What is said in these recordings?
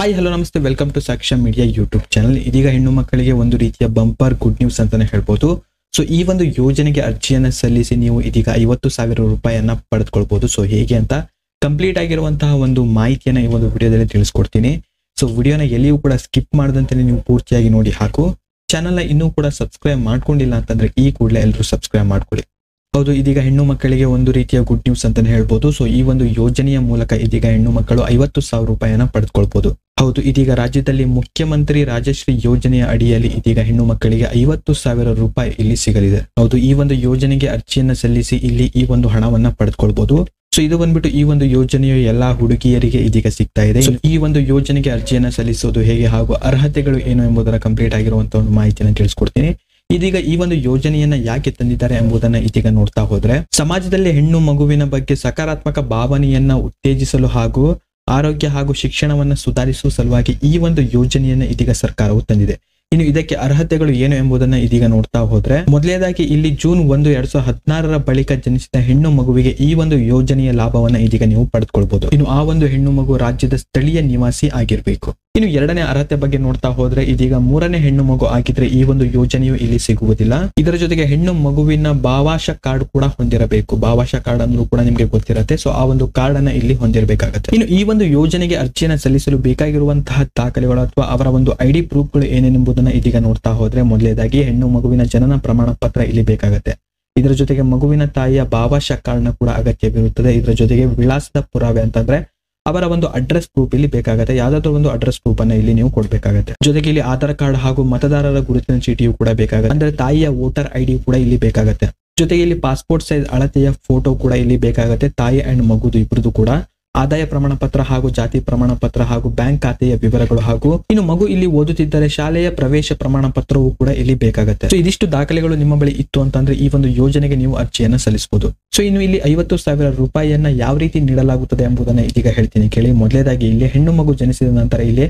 Hi hello namaste, welcome to Saksha media YouTube channel. ಇದೀಗ ಹೆಣ್ಣು ಮಕ್ಕಳಿಗೆ ಒಂದು ರೀತಿಯ ಬಂಪರ್ ಗುಡ್ ನ್ಯೂಸ್ ಅಂತಾನೆ ಹೇಳ್ಬೋದು. ಸೊ ಈ ಒಂದು ಯೋಜನೆಗೆ ಅರ್ಜಿಯನ್ನು ಸಲ್ಲಿಸಿ ನೀವು ಇದೀಗ 50,000 ರೂಪಾಯಿಯನ್ನ ಪಡೆದುಕೊಳ್ಬಹುದು. ಸೊ ಹೇಗೆ ಅಂತ ಕಂಪ್ಲೀಟ್ ಆಗಿರುವಂತಹ ಒಂದು ಮಾಹಿತಿಯನ್ನ ಈ ಒಂದು ವಿಡಿಯೋದಲ್ಲಿ ತಿಳಿಸ್ಕೊಡ್ತೀನಿ. ಸೊ ವಿಡಿಯೋನ ಎಲ್ಲಿಯೂ ಕೂಡ ಸ್ಕಿಪ್ ಮಾಡದಂತೆ ನೀವು ಪೂರ್ತಿಯಾಗಿ ನೋಡಿ. ಹಾಗೂ ಚಾನಲ್ನ ಇನ್ನೂ ಕೂಡ ಸಬ್ಸ್ಕ್ರೈಬ್ ಮಾಡ್ಕೊಂಡಿಲ್ಲ ಅಂತಂದ್ರೆ ಈ ಕೂಡಲೇ ಎಲ್ಲರೂ ಸಬ್ಸ್ಕ್ರೈಬ್ ಮಾಡ್ಕೊಳ್ಳಿ. ಹೌದು, ಇದೀಗ ಹೆಣ್ಣು ಮಕ್ಕಳಿಗೆ ಒಂದು ರೀತಿಯ ಗುಡ್ ನ್ಯೂಸ್ ಅಂತಾನೆ ಹೇಳ್ಬೋದು. ಸೊ ಈ ಒಂದು ಯೋಜನೆಯ ಮೂಲಕ ಇದೀಗ ಹೆಣ್ಣು ಮಕ್ಕಳು 50,000 ರೂಪಾಯಿಯನ್ನ ಪಡೆದುಕೊಳ್ಬಹುದು. ಹೌದು, ಇದೀಗ ರಾಜ್ಯದಲ್ಲಿ ಮುಖ್ಯಮಂತ್ರಿ ರಾಜಶ್ರೀ ಯೋಜನೆಯ ಅಡಿಯಲ್ಲಿ ಇದೀಗ ಹೆಣ್ಣು ಮಕ್ಕಳಿಗೆ 50,000 ರೂಪಾಯಿ ಇಲ್ಲಿ ಸಿಗಲಿದೆ. ಹೌದು, ಈ ಒಂದು ಯೋಜನೆಗೆ ಅರ್ಜಿಯನ್ನ ಸಲ್ಲಿಸಿ ಇಲ್ಲಿ ಈ ಒಂದು ಹಣವನ್ನ ಪಡೆದುಕೊಳ್ಬಹುದು. ಸೊ ಇದು ಬಂದ್ಬಿಟ್ಟು ಈ ಒಂದು ಯೋಜನೆಯು ಎಲ್ಲಾ ಹುಡುಗಿಯರಿಗೆ ಇದೀಗ ಸಿಗ್ತಾ ಇದೆ. ಈ ಒಂದು ಯೋಜನೆಗೆ ಅರ್ಜಿಯನ್ನ ಸಲ್ಲಿಸೋದು ಹೇಗೆ ಹಾಗೂ ಅರ್ಹತೆಗಳು ಏನು ಎಂಬುದರ ಕಂಪ್ಲೀಟ್ ಆಗಿರುವಂತಹ ಒಂದು ಮಾಹಿತಿಯನ್ನು ತಿಳಿಸ್ಕೊಡ್ತೀನಿ. ಇದೀಗ ಈ ಒಂದು ಯೋಜನೆಯನ್ನ ಯಾಕೆ ತಂದಿದ್ದಾರೆ ಎಂಬುದನ್ನ ಇದೀಗ ನೋಡ್ತಾ ಹೋದ್ರೆ, ಸಮಾಜದಲ್ಲಿ ಹೆಣ್ಣು ಮಗುವಿನ ಬಗ್ಗೆ ಸಕಾರಾತ್ಮಕ ಭಾವನೆಯನ್ನ ಉತ್ತೇಜಿಸಲು ಹಾಗೂ ಆರೋಗ್ಯ ಹಾಗೂ ಶಿಕ್ಷಣವನ್ನ ಸುಧಾರಿಸುವ ಸಲುವಾಗಿ ಈ ಒಂದು ಯೋಜನೆಯನ್ನ ಇದೀಗ ಸರ್ಕಾರವು ತಂದಿದೆ. ಇನ್ನು ಇದಕ್ಕೆ ಅರ್ಹತೆಗಳು ಏನು ಎಂಬುದನ್ನ ಇದೀಗ ನೋಡ್ತಾ ಹೋದ್ರೆ, ಮೊದಲನೇದಾಗಿ ಇಲ್ಲಿ ಜೂನ್ 1, 2016 ಬಳಿಕ ಜನಿಸಿದ ಹೆಣ್ಣು ಮಗುವಿಗೆ ಈ ಒಂದು ಯೋಜನೆಯ ಲಾಭವನ್ನ ಇದೀಗ ನೀವು ಪಡೆದುಕೊಳ್ಬಹುದು. ಇನ್ನು ಆ ಒಂದು ಹೆಣ್ಣು ಮಗು ರಾಜ್ಯದ ಸ್ಥಳೀಯ ನಿವಾಸಿ ಆಗಿರ್ಬೇಕು. ಇನ್ನು ಎರಡನೇ ಅರ್ಹತೆ ಬಗ್ಗೆ ನೋಡ್ತಾ ಹೋದ್ರೆ, ಇದೀಗ 3ನೇ ಹೆಣ್ಣು ಮಗು ಆಗಿದ್ರೆ ಈ ಒಂದು ಯೋಜನೆಯು ಇಲ್ಲಿ ಸಿಗುವುದಿಲ್ಲ. ಇದರ ಜೊತೆಗೆ ಹೆಣ್ಣು ಮಗುವಿನ ಭಾವಾಶ ಕಾರ್ಡ್ ಕೂಡ ಹೊಂದಿರಬೇಕು. ಭಾವಾಶ ಕಾರ್ಡ್ ಅಂದ್ರೂ ಕೂಡ ನಿಮ್ಗೆ ಗೊತ್ತಿರತ್ತೆ. ಸೊ ಆ ಒಂದು ಕಾರ್ಡ್ ಅನ್ನ ಇಲ್ಲಿ ಹೊಂದಿರಬೇಕಾಗತ್ತೆ. ಇನ್ನು ಈ ಒಂದು ಯೋಜನೆಗೆ ಅರ್ಜಿಯನ್ನು ಸಲ್ಲಿಸಲು ಬೇಕಾಗಿರುವಂತಹ ದಾಖಲೆಗಳು ಅಥವಾ ಅವರ ಒಂದು ID ಪ್ರೂಫ್ಗಳು ಏನೇನೆಂಬುದನ್ನ ಇದೀಗ ನೋಡ್ತಾ ಹೋದ್ರೆ, ಮೊದಲನೇದಾಗಿ ಹೆಣ್ಣು ಮಗುವಿನ ಜನನ ಪ್ರಮಾಣ ಪತ್ರ ಇಲ್ಲಿ ಬೇಕಾಗತ್ತೆ. ಇದರ ಜೊತೆಗೆ ಮಗುವಿನ ತಾಯಿಯ ಭಾವಾಶ ಕಾರ್ಡ್ ನ ಕೂಡ ಅಗತ್ಯವಿರುತ್ತದೆ. ಇದರ ಜೊತೆಗೆ ವಿಳಾಸದ ಪುರಾವೆ ಅಂತಂದ್ರೆ ಅವರ ಒಂದು ಅಡ್ರೆಸ್ ಪ್ರೂಫ್ ಇಲ್ಲಿ ಬೇಕಾಗುತ್ತೆ. ಯಾವ್ದಾದ್ರು ಒಂದು ಅಡ್ರೆಸ್ ಪ್ರೂಫ್ ಅನ್ನ ಇಲ್ಲಿ ನೀವು ಕೊಡ್ಬೇಕಾಗತ್ತೆ. ಜೊತೆಗೆ ಇಲ್ಲಿ ಆಧಾರ್ ಕಾರ್ಡ್ ಹಾಗೂ ಮತದಾರರ ಗುರುತಿನ ಚೀಟಿಯು ಕೂಡ ಬೇಕಾಗುತ್ತೆ. ಅಂದ್ರೆ ತಾಯಿಯ ವೋಟರ್ ID ಕೂಡ ಇಲ್ಲಿ ಬೇಕಾಗುತ್ತೆ. ಜೊತೆಗೆ ಇಲ್ಲಿ ಪಾಸ್ಪೋರ್ಟ್ ಸೈಜ್ ಅಳತೆಯ ಫೋಟೋ ಕೂಡ ಇಲ್ಲಿ ಬೇಕಾಗುತ್ತೆ. ತಾಯಿ ಅಂಡ್ ಮಗುದು ಇಬ್ಬರದು ಕೂಡ ಆದಾಯ ಪ್ರಮಾಣ ಪತ್ರ ಹಾಗೂ ಜಾತಿ ಪ್ರಮಾಣ ಪತ್ರ ಹಾಗೂ ಬ್ಯಾಂಕ್ ಖಾತೆಯ ವಿವರಗಳು ಹಾಗೂ ಇನ್ನು ಮಗು ಇಲ್ಲಿ ಓದುತ್ತಿದ್ದರೆ ಶಾಲೆಯ ಪ್ರವೇಶ ಪ್ರಮಾಣ ಪತ್ರವೂ ಕೂಡ ಇಲ್ಲಿ ಬೇಕಾಗುತ್ತೆ. ಸೊ ಇದಿಷ್ಟು ದಾಖಲೆಗಳು ನಿಮ್ಮ ಬಳಿ ಇತ್ತು ಅಂತಂದ್ರೆ ಈ ಒಂದು ಯೋಜನೆಗೆ ನೀವು ಅರ್ಜಿಯನ್ನ ಸಲ್ಲಿಸಬಹುದು. ಸೊ ಇನ್ನು ಇಲ್ಲಿ 50,000 ರೂಪಾಯಿಯನ್ನ ಯಾವ ರೀತಿ ನೀಡಲಾಗುತ್ತದೆ ಎಂಬುದನ್ನ ಇದೀಗ ಹೇಳ್ತೀನಿ ಕೇಳಿ. ಮೊದಲನೇದಾಗಿ ಇಲ್ಲಿ ಹೆಣ್ಣು ಮಗು ಜನಿಸಿದ ನಂತರ ಇಲ್ಲಿ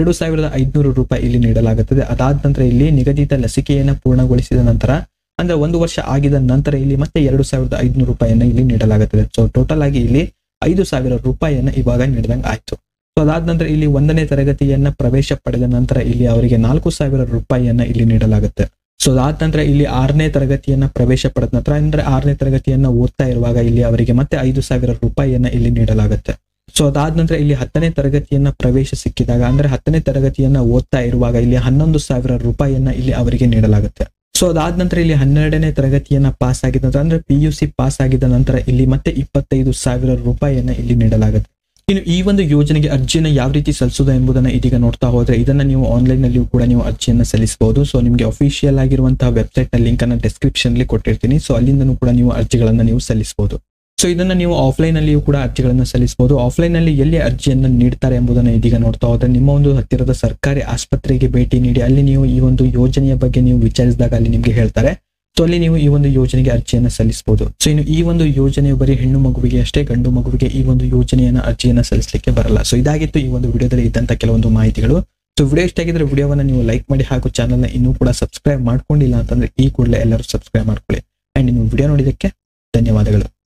2,500 ರೂಪಾಯಿ ಇಲ್ಲಿ ನೀಡಲಾಗುತ್ತದೆ. ಅದಾದ ನಂತರ ಇಲ್ಲಿ ನಿಗದಿತ ಲಸಿಕೆಯನ್ನ ಪೂರ್ಣಗೊಳಿಸಿದ ನಂತರ ಅಂದ್ರೆ 1 ವರ್ಷ ಆಗಿದ ನಂತರ ಇಲ್ಲಿ ಮತ್ತೆ 2,500 ರೂಪಾಯಿಯನ್ನ ಇಲ್ಲಿ ನೀಡಲಾಗುತ್ತದೆ. ಸೊ ಟೋಟಲ್ ಆಗಿ ಇಲ್ಲಿ 5,000 ರೂಪಾಯಿಯನ್ನ ಇವಾಗ ನೀಡಿದಂಗೆ ಆಯ್ತು. ಸೊ ಅದಾದ ನಂತರ ಇಲ್ಲಿ 1ನೇ ತರಗತಿಯನ್ನ ಪ್ರವೇಶ ಪಡೆದ ನಂತರ ಇಲ್ಲಿ ಅವರಿಗೆ 4,000 ರೂಪಾಯಿಯನ್ನ ಇಲ್ಲಿ ನೀಡಲಾಗುತ್ತೆ. ಸೊ ಅದಾದ ನಂತರ ಇಲ್ಲಿ 6ನೇ ತರಗತಿಯನ್ನ ಪ್ರವೇಶ ಪಡೆದ ನಂತರ ಅಂದ್ರೆ 6ನೇ ತರಗತಿಯನ್ನ ಓದ್ತಾ ಇರುವಾಗ ಇಲ್ಲಿ ಅವರಿಗೆ ಮತ್ತೆ 5,000 ರೂಪಾಯಿಯನ್ನ ಇಲ್ಲಿ ನೀಡಲಾಗುತ್ತೆ. ಸೊ ಅದಾದ ನಂತರ ಇಲ್ಲಿ 10ನೇ ತರಗತಿಯನ್ನ ಪ್ರವೇಶ ಸಿಕ್ಕಿದಾಗ ಅಂದ್ರೆ 10ನೇ ತರಗತಿಯನ್ನ ಓದ್ತಾ ಇರುವಾಗ ಇಲ್ಲಿ 11,000 ರೂಪಾಯಿಯನ್ನ ಇಲ್ಲಿ ಅವರಿಗೆ ನೀಡಲಾಗುತ್ತೆ. ಸೊ ಅದಾದ ನಂತರ ಇಲ್ಲಿ 12ನೇ ತರಗತಿಯನ್ನ ಪಾಸ್ ಆಗಿದ ನಂತರ ಅಂದ್ರೆ PUC ಪಾಸ್ ಆಗಿದ ನಂತರ ಇಲ್ಲಿ ಮತ್ತೆ 25,000 ರೂಪಾಯಿಯನ್ನ ಇಲ್ಲಿ ನೀಡಲಾಗುತ್ತೆ. ಇನ್ನು ಈ ಒಂದು ಯೋಜನೆಗೆ ಅರ್ಜಿಯನ್ನು ಯಾವ ರೀತಿ ಸಲ್ಲಿಸೋದು ಎಂಬುದನ್ನ ಇದೀಗ ನೋಡ್ತಾ ಹೋದ್ರೆ, ಇದನ್ನ ನೀವು ಆನ್ಲೈನ್ ನಲ್ಲಿಯೂ ಕೂಡ ನೀವು ಅರ್ಜಿಯನ್ನ ಸಲ್ಲಿಸಬಹುದು. ಸೊ ನಿಮಗೆ ಅಫಿಷಿಯಲ್ ಆಗಿರುವಂತಹ ವೆಬ್ಸೈಟ್ ನ ಲಿಂಕ್ ಅನ್ನ ಡಿಸ್ಕ್ರಿಪ್ಷನ್ ಅಲ್ಲಿ ಕೊಟ್ಟಿರ್ತೀನಿ. ಸೊ ಅಲ್ಲಿಂದನೂ ಕೂಡ ನೀವು ಅರ್ಜಿಗಳನ್ನ ನೀವು ಸಲ್ಲಿಸಬಹುದು. ಸೊ ಇದನ್ನ ನೀವು ಆಫ್ಲೈನ್ ಅಲ್ಲಿಯೂ ಕೂಡ ಅರ್ಜಿಗಳನ್ನ ಸಲ್ಲಿಸಬಹುದು. ಆಫ್ಲೈನ್ ಅಲ್ಲಿ ಎಲ್ಲಿ ಅರ್ಜಿಯನ್ನ ನೀಡ್ತಾರೆ ಎಂಬುದನ್ನ ಇದೀಗ ನೋಡ್ತಾ ಹೋದ್ರೆ, ನಿಮ್ಮ ಒಂದು ಹತ್ತಿರದ ಸರ್ಕಾರಿ ಆಸ್ಪತ್ರೆಗೆ ಭೇಟಿ ನೀಡಿ ಅಲ್ಲಿ ನೀವು ಈ ಒಂದು ಯೋಜನೆಯ ಬಗ್ಗೆ ನೀವು ವಿಚಾರಿಸಿದಾಗ ಅಲ್ಲಿ ನಿಮ್ಗೆ ಹೇಳ್ತಾರೆ. ಸೊ ಅಲ್ಲಿ ನೀವು ಈ ಒಂದು ಯೋಜನೆಗೆ ಅರ್ಜಿಯನ್ನ ಸಲ್ಲಿಸಬಹುದು. ಸೊ ಇನ್ನು ಈ ಒಂದು ಯೋಜನೆಯು ಬರೀ ಹೆಣ್ಣು ಮಗುವಿಗೆ ಅಷ್ಟೇ, ಗಂಡು ಮಗುವಿಗೆ ಈ ಒಂದು ಯೋಜನೆಯನ್ನ ಅರ್ಜಿಯನ್ನ ಸಲ್ಲಿಸಲಿಕ್ಕೆ ಬರಲ್ಲ. ಸೊ ಇದಾಗಿತ್ತು ಈ ಒಂದು ವಿಡಿಯೋದಲ್ಲಿ ಇದ್ದಂತ ಕೆಲವೊಂದು ಮಾಹಿತಿಗಳು. ಸೊ ವಿಡಿಯೋ ಇಷ್ಟ ಆಗಿದ್ರೆ ವಿಡಿಯೋವನ್ನ ನೀವು ಲೈಕ್ ಮಾಡಿ ಹಾಗೂ ಚಾನಲ್ನ ಇನ್ನೂ ಕೂಡ ಸಬ್ಸ್ಕ್ರೈಬ್ ಮಾಡ್ಕೊಂಡಿಲ್ಲ ಅಂತಂದ್ರೆ ಈ ಕೂಡಲೇ ಎಲ್ಲರೂ ಸಬ್ಸ್ಕ್ರೈಬ್ ಮಾಡ್ಕೊಳ್ಳಿ. ಅಂಡ್ ನೀವು ವಿಡಿಯೋ ನೋಡಿದಕ್ಕೆ ಧನ್ಯವಾದಗಳು.